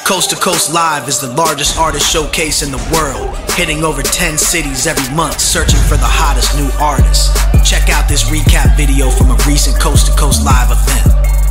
Coast to Coast Live is the largest artist showcase in the world, hitting over 10 cities every month, searching for the hottest new artists. Check out this recap video from a recent Coast to Coast Live event.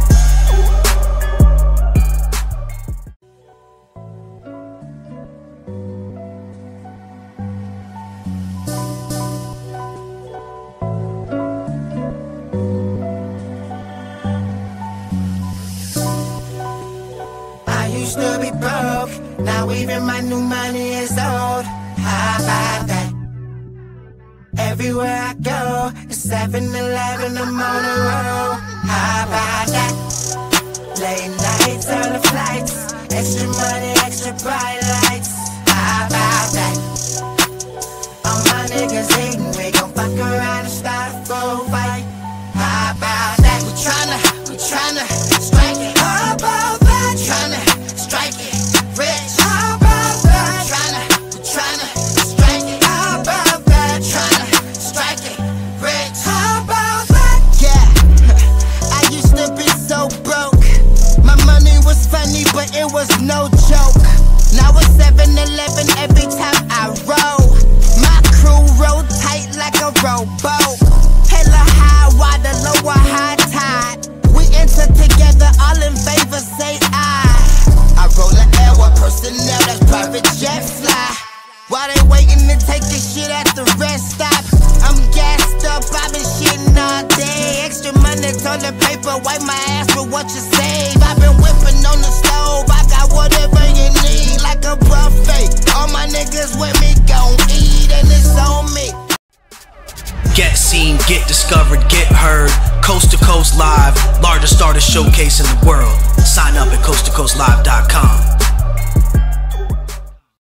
Used to be broke, now even my new money is old. How about that? Everywhere I go, it's 7-Eleven, I'm on the road. How about that? Late nights on the flights, extra money, extra bright lights. How about that? All my niggas hating, we gon' fuck around and start a full fight. How about that? We tryna strike it. How about that? Tryna strike it rich. How about that? We tryna strike it. How about that? Tryna strike it rich. How about that? Yeah, I used to be so broke. My money was funny, but it was no joke. Now it's 7-Eleven every time I roll. My crew roll tight like a rowboat. Hella high water, lower high tide. We enter together, all in favor, say I roll an L with personnel, that's private jet fly. While they waiting to take this shit at the rest stop, I'm gassed up, I've been shitting all day. Extra money, toilet paper, wipe my ass with what you save. I've been whipping on the stove, I got whatever you need, like a buffet. All my niggas with me gon' eat, and it's on me. Get seen, get discovered, get heard. Coast to Coast Live, largest artist showcase in the world. Sign up at coasttocoastlive.com.